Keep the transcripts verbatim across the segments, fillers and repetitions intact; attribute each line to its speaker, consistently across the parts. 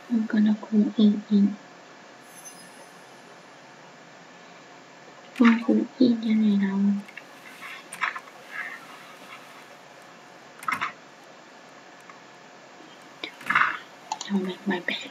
Speaker 1: I'm gonna go in in Hoa Hữu in như này nào. I'll make my bed.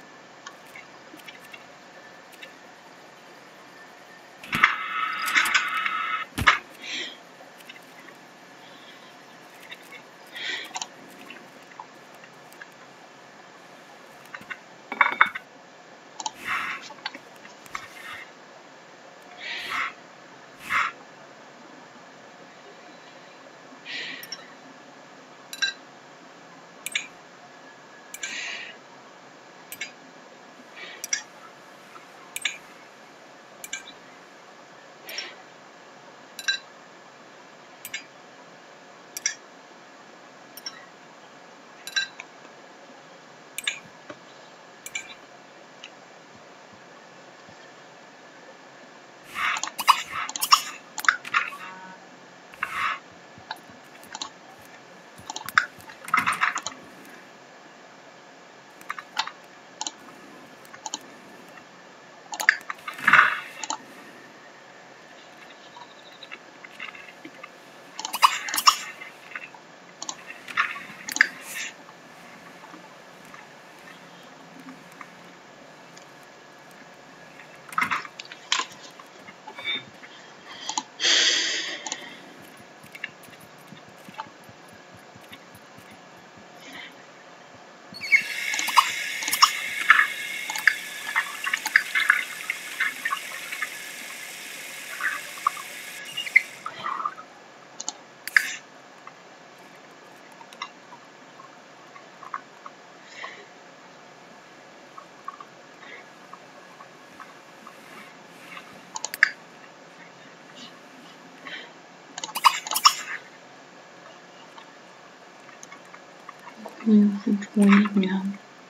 Speaker 1: Move it right now.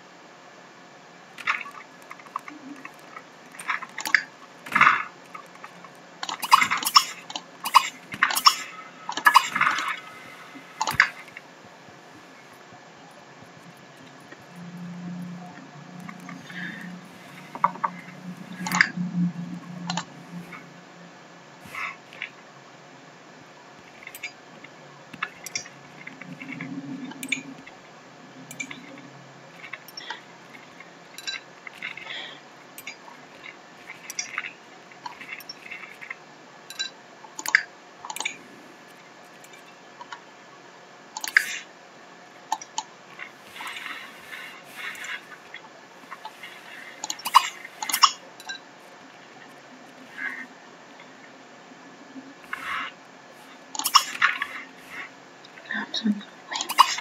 Speaker 1: Some wings.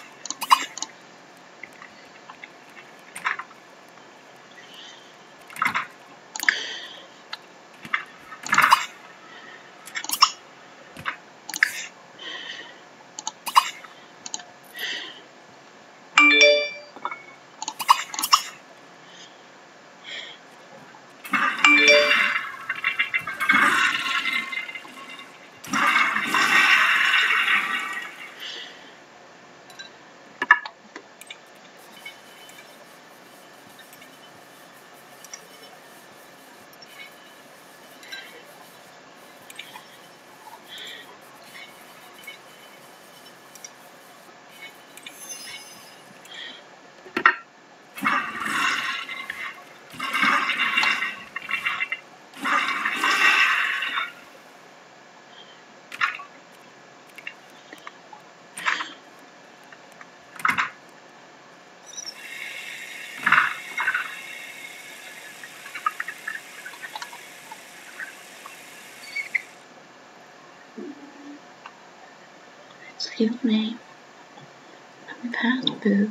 Speaker 1: Excuse me. Let me pass, boo.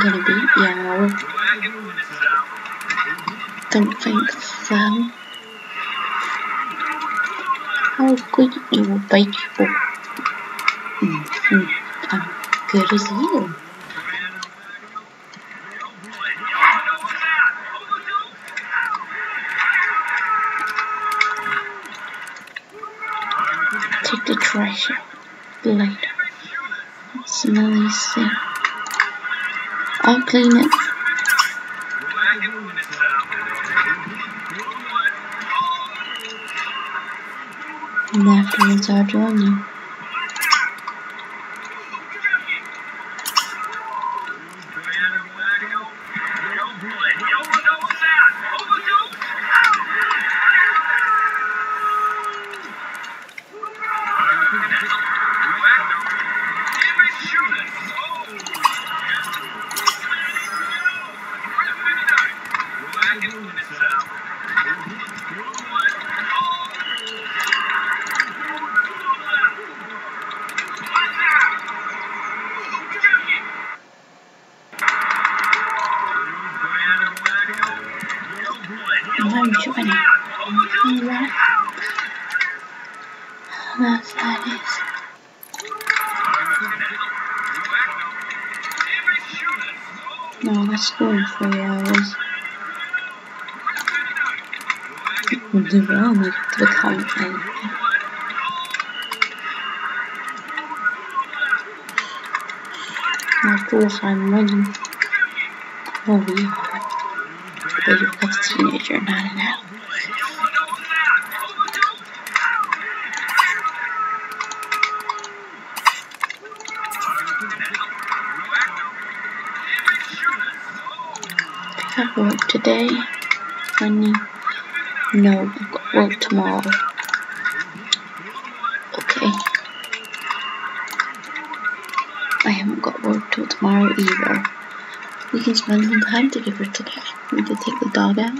Speaker 1: gonna beat you. Don't think so. How good you will beat you. Mm, mm, I'm good as you. Take the trash out later. Smelly thing. I'll clean it. And afterwards I'll join you. I'm joining. Alright. That's that is. No, that's going three hours. The realm is to become a of course I'm winning. Oh yeah. But you're a teenager, not an adult. Pick up work today, honey. No, I've got work tomorrow. Okay. I haven't got work till tomorrow either. We can spend some time together today. We can take the dog out.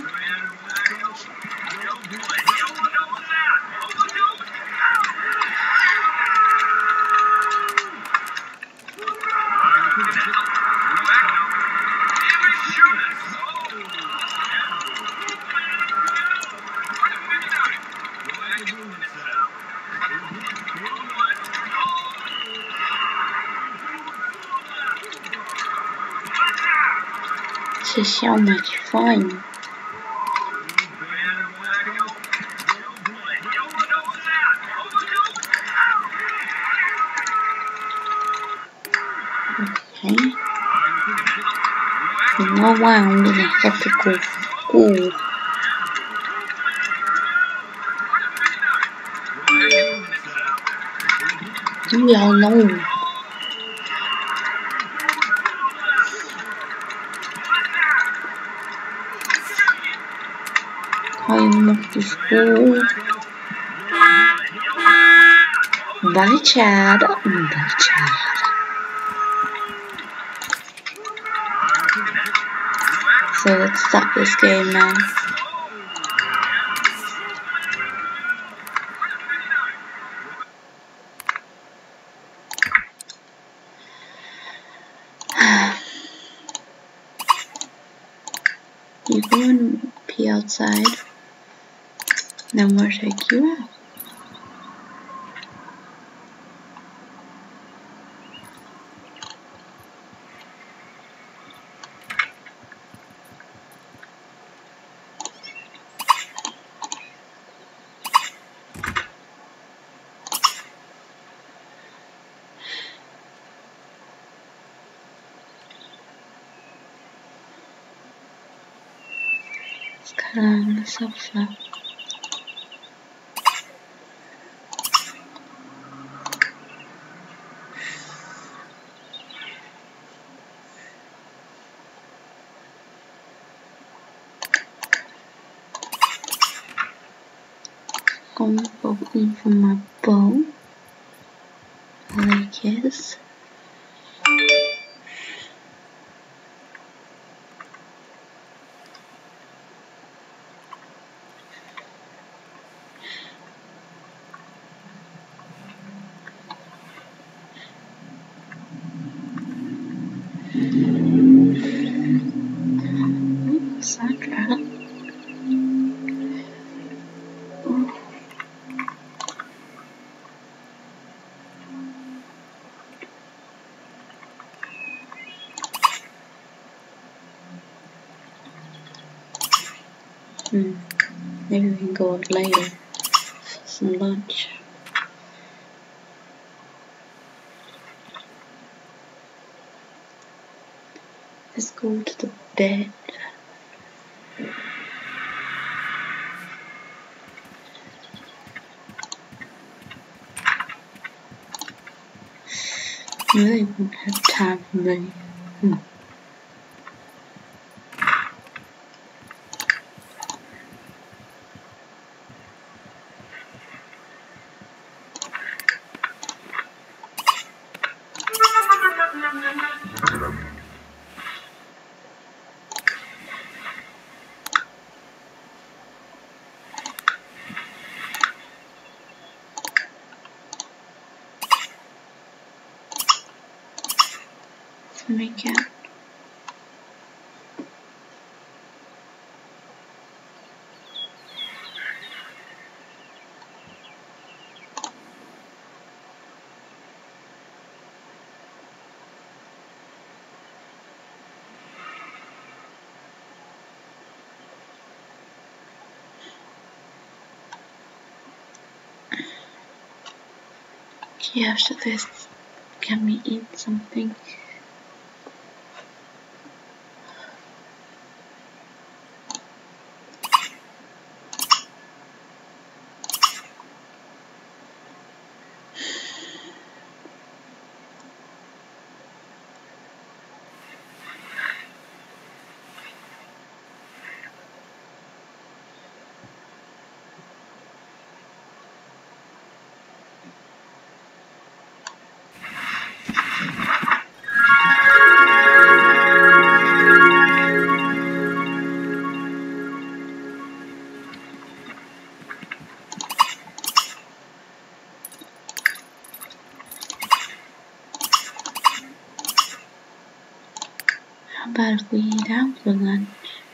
Speaker 1: This is so much fun. Okay. For a while I'm gonna have to go to school. Leave me alone. I'm off to school. Bye, Chad. Bye, Chad. So let's stop this game now. You go and pee outside, then we'll take you out. Cut on the sofa. Going to go in for my bow, like this. Hmm. Maybe we can go out later for some lunch. Let's go to the bed. I really won't have time for me. Hmm. My cat. Okay, after this, can we eat something? How about if we eat out for lunch?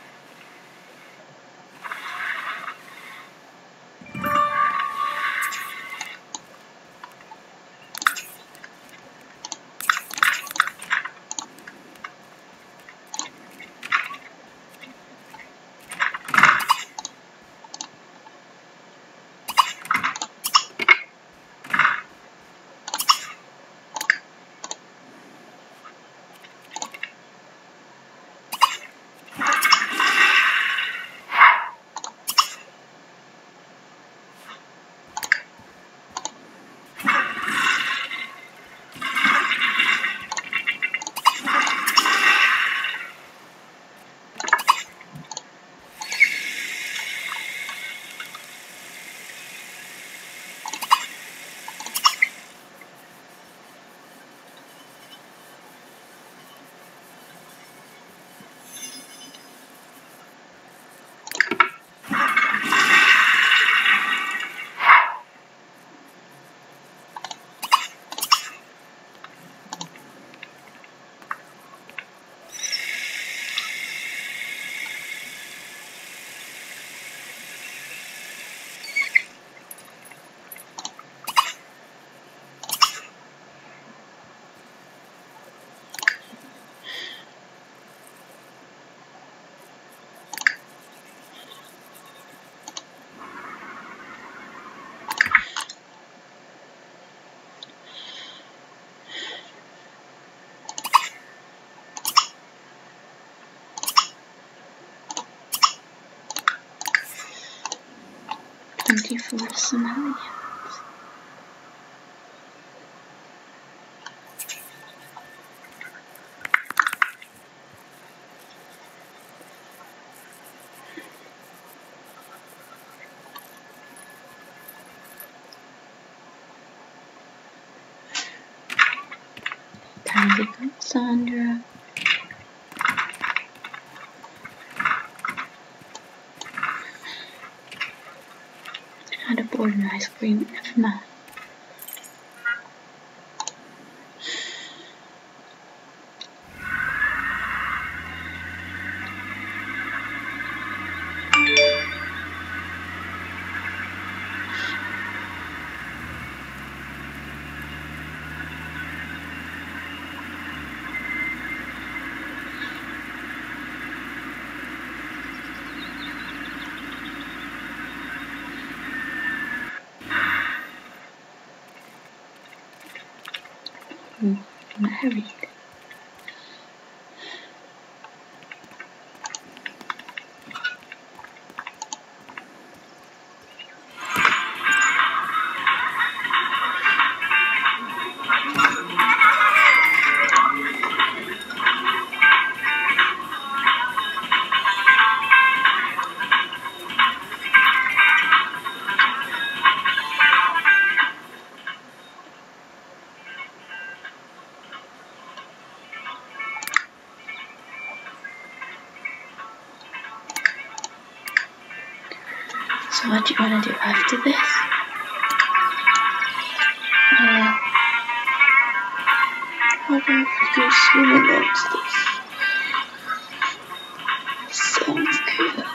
Speaker 1: twenty-four simoleons. Time to go, Sandra. Had a board and ice cream. Never mind. getting married. So what do you want to do after this? Uh, how about if we go swimming after this? Sounds good.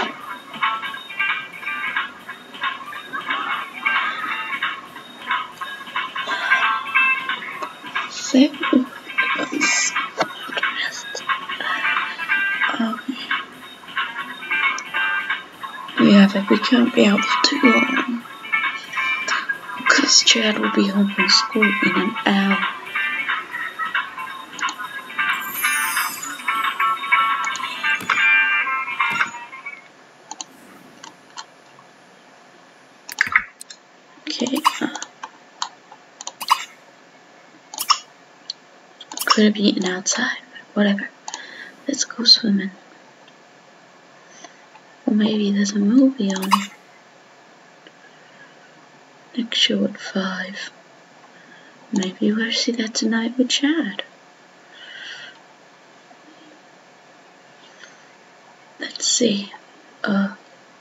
Speaker 1: So, let's rest. Um, yeah, but we can't be out for too long. Because Chad will be home from school in an hour. Okay, uh, could have eaten outside, whatever. Let's go swimming. Or maybe there's a movie on. Next show at five. Maybe we'll see that tonight with Chad. Let's see. Uh.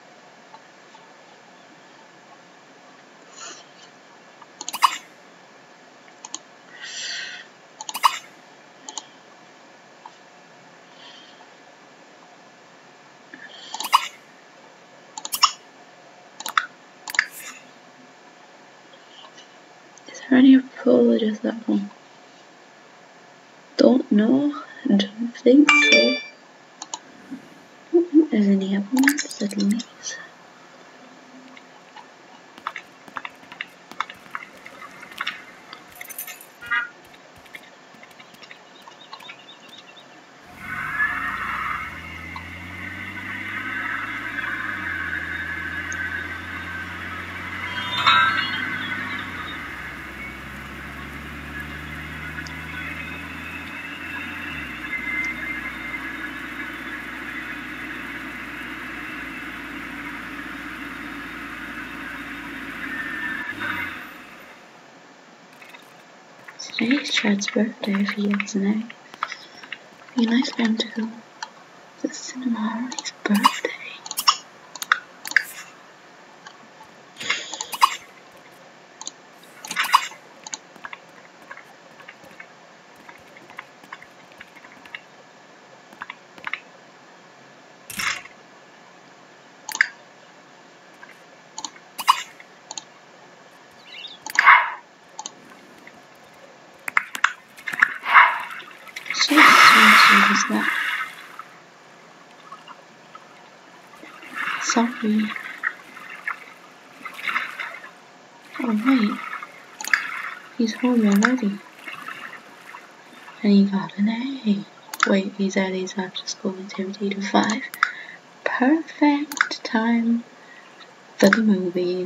Speaker 1: Is there any pool or just that one? Don't know. I don't think so. I don't think there's any other ones at least. Today's Chad's birthday if he gets an A. It'd be nice for him to go to the cinema on his birthday. So sweet is that? Sorry. Oh wait, he's home already. And he got an A. Wait, he's at his after school activity to five. Perfect time for the movies.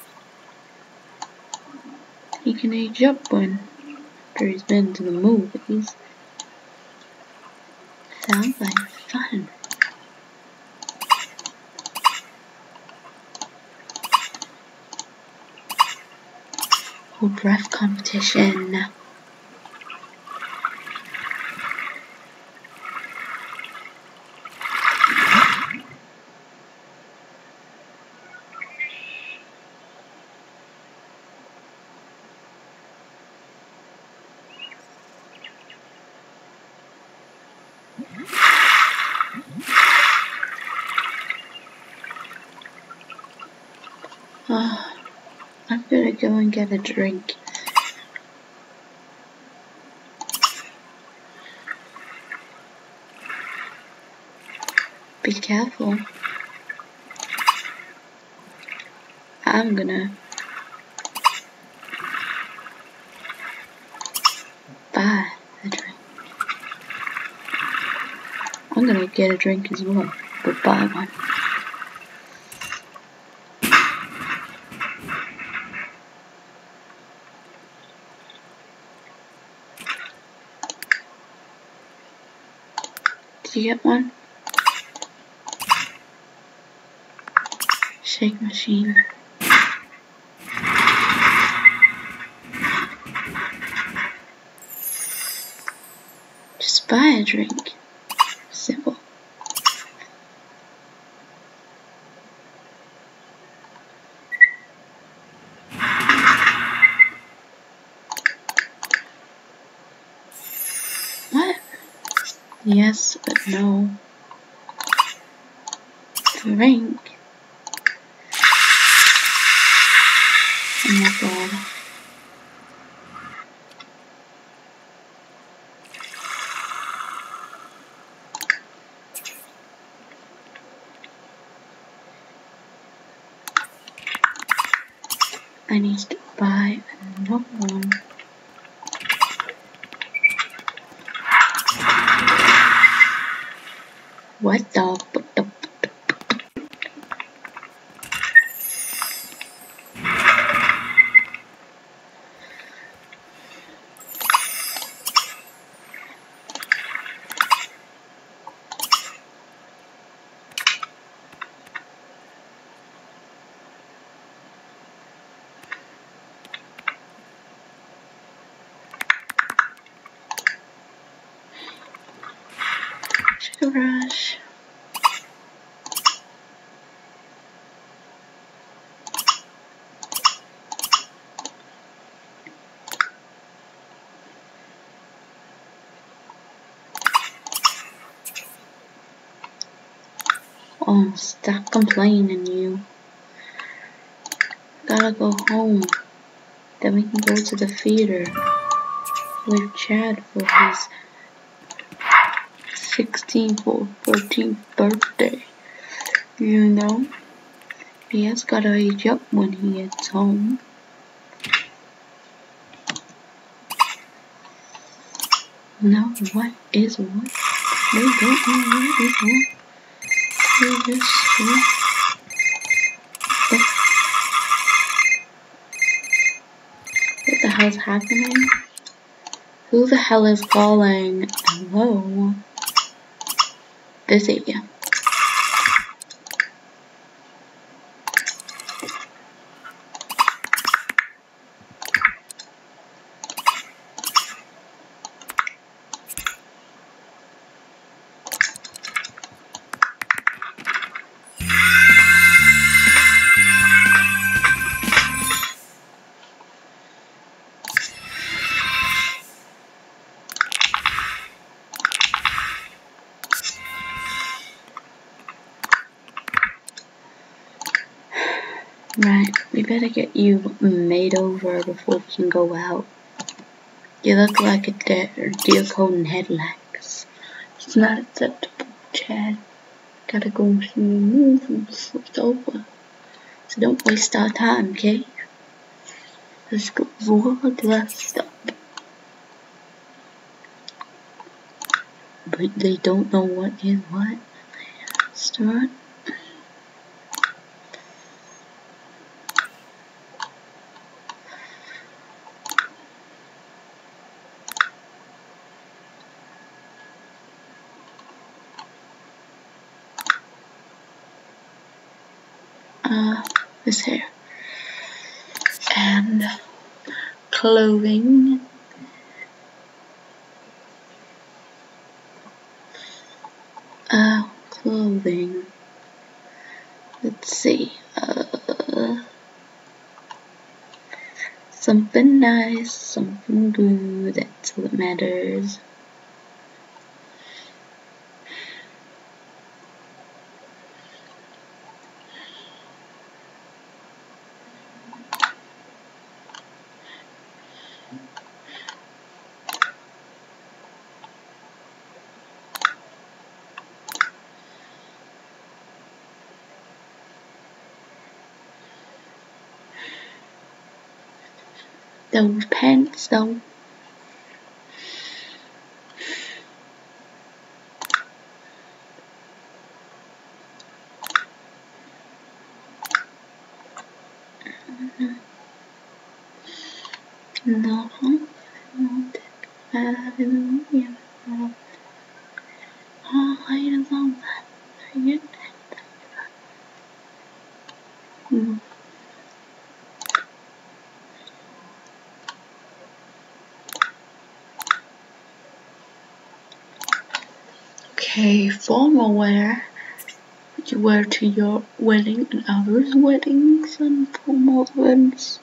Speaker 1: He can age up when after he's been to the movies. Sounds like fun. Oh, breath competition. Oh, I'm gonna go and get a drink. Be careful. I'm gonna buy a drink. I'm gonna get a drink as well, but buy one. Did you get one? Shake machine. Just buy a drink. Simple. What? Yes, but no. Drink. Oh my god. I need to buy another one. What the? What the? Sugar Rush. Oh, stop complaining, you. Gotta go home. Then we can go to the theater with Chad for his sixteenth or fourteenth birthday. You know? He has gotta age up when he gets home. No, what is what? We don't know what is what. We just what? What the hell's happening? Who the hell is calling? Hello? Busy. Right, we better get you made over before we can go out. You look like a deer, deer coat and headlights. It's not acceptable, Chad. Gotta go and see a movie before it's over. So don't waste our time, okay? Let's go for dressed up. But they don't know what is what. Start. Uh, this hair. And clothing. Uh, clothing. Let's see. Uh, something nice, something good. That's all that matters. Those pants though. No, hallelujah. Oh, I don't know. Mm. Okay, formal wear. What you wear to your wedding and others' weddings and formal events.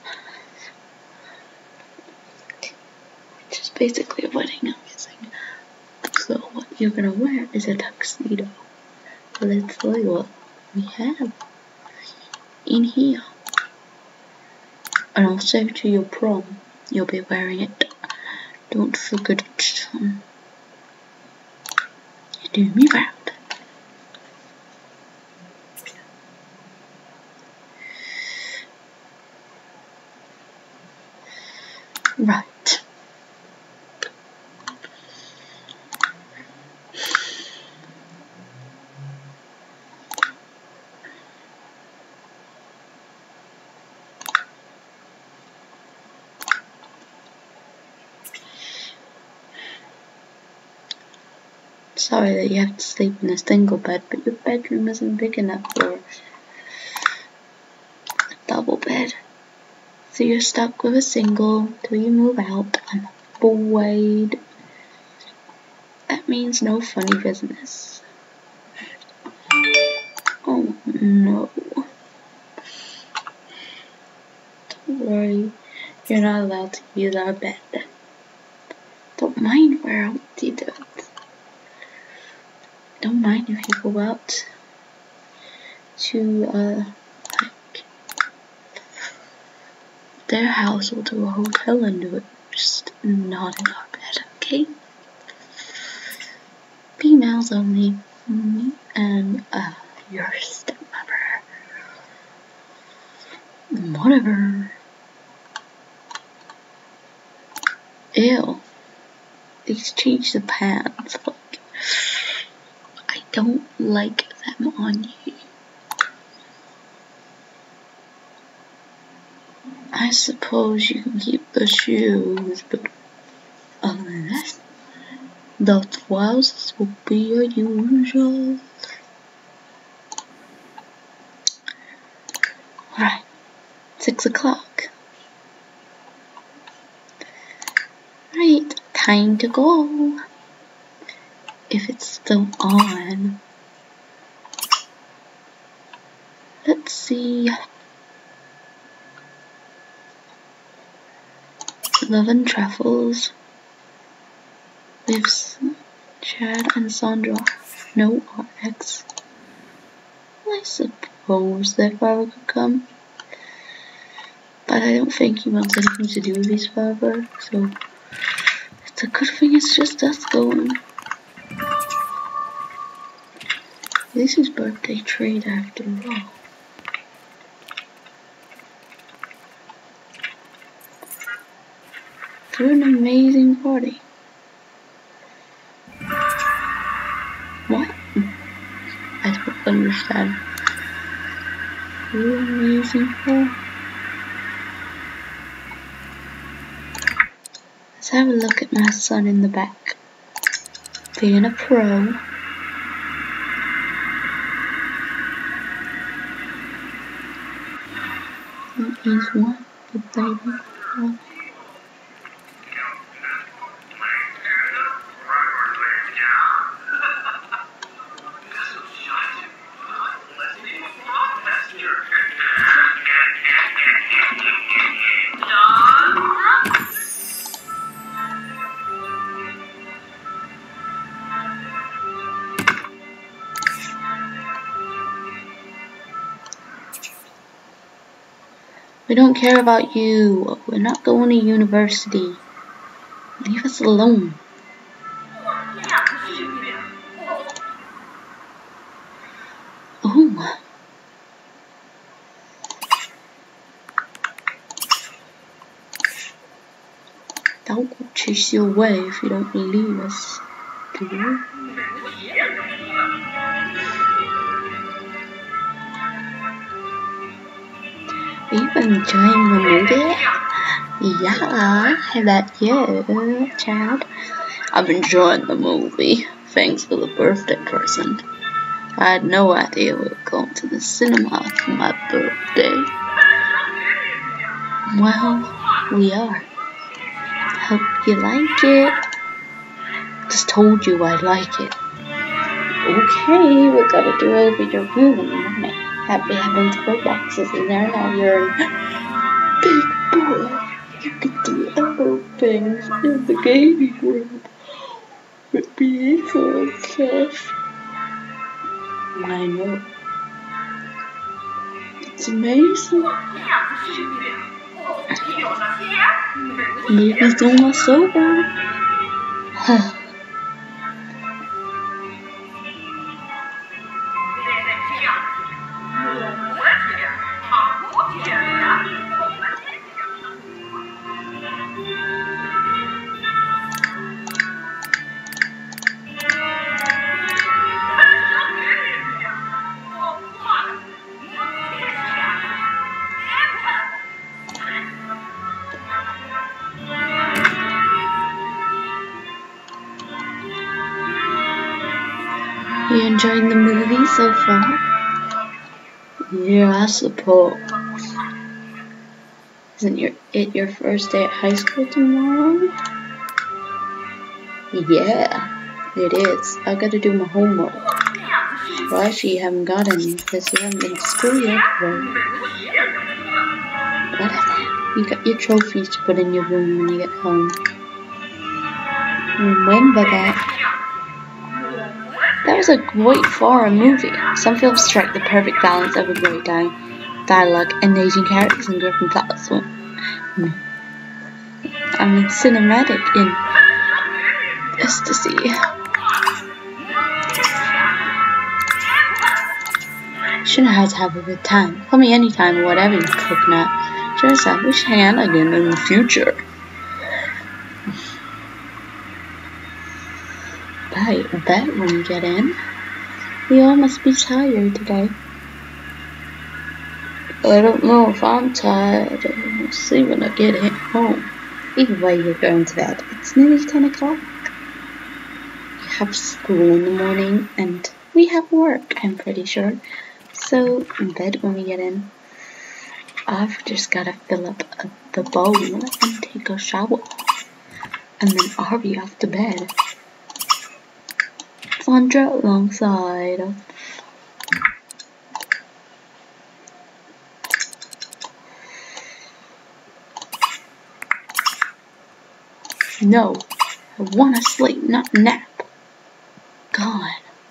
Speaker 1: Which is basically a wedding, I'm guessing. So what you're gonna wear is a tuxedo. Let's tell you what we have in here. And also to your prom, you'll be wearing it. Don't forget it. Um, you do me proud. Right. Sorry that you have to sleep in a single bed, but your bedroom isn't big enough for a double bed. So you're stuck with a single till you move out. I'm afraid. That means no funny business. Oh no. Don't worry, you're not allowed to use our bed. Don't mind where Humpty does. Don't mind if you go out to uh like their house or to a hotel and do it. Just not in our bed, okay? Females only. Me and uh your stepmother. Whatever. Ew. These change the pants. Like, I don't like them on you. I suppose you can keep the shoes, but other than that, the trousers will be your usual. Right, six o'clock. Right, time to go. If it's still on. Let's see. Love and Truffles. Lives Chad and Sandra. No R X. I suppose their father could come. But I don't think he wants anything to do with his father, so it's a good thing it's just us going. This is birthday treat after all. Through an amazing party. What? I don't understand. Through an amazing party. Let's have a look at my son in the back. Being a pro. He's one good baby. Oh. We don't care about you. We're not going to university. Leave us alone. Oh. Don't chase you away if you don't leave us, do you? Are you enjoying the movie? Yeah, how about you, child? I've enjoyed the movie. Thanks for the birthday present. I had no idea we were going to the cinema for my birthday. Well, we are. Hope you like it. Just told you I like it. Okay, we gotta do over your room. Happy having toy boxes in there. Now you're a big boy. You can do other things in the gaming room with Pietro and stuff. I know. It's amazing. Movies don't want so bad. You enjoying the movie so far? Yeah, I suppose. Isn't your, it your first day at high school tomorrow? Yeah, it is. I gotta do my homework. Well, actually, you haven't got any because you haven't been to school yet. But whatever. You got your trophies to put in your room when you get home. Remember that. That was a great foreign movie. Some films strike the perfect balance of a great di dialogue, engaging characters, and gripping plots. I mean, cinematic in ecstasy. Shouldn't have to have a good time. Call me anytime or whatever, you coconut. Cheers up. We should hang out again in the future. Right, I bet when you get in. You all must be tired today. I don't know if I'm tired. We'll see when I get home. Either way, you're going to bed. It's nearly ten o'clock. You have school in the morning, and we have work, I'm pretty sure. So, in bed when we get in. I've just gotta fill up the bowl and take a shower. And then I'll be off to bed. Sandra alongside. No, I wanna sleep, not nap. God.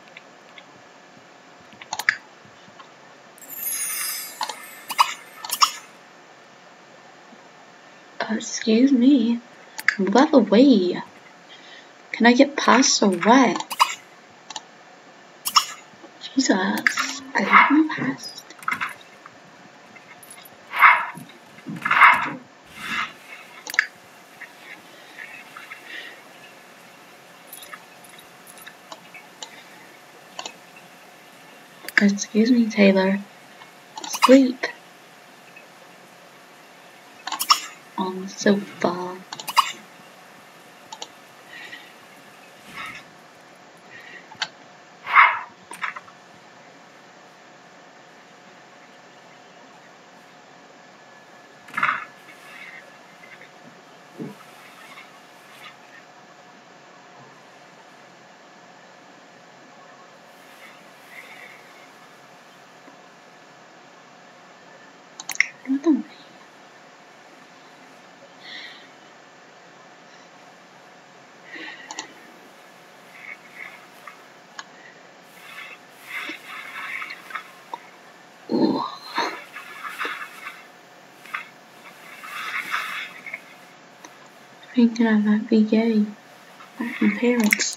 Speaker 1: Uh, excuse me. By the way, can I get past or what? Jesus, I didn't pass. Excuse me, Taylor. Sleep. On the sofa. Nothing. Ooh. Thinking I might be gay. My parents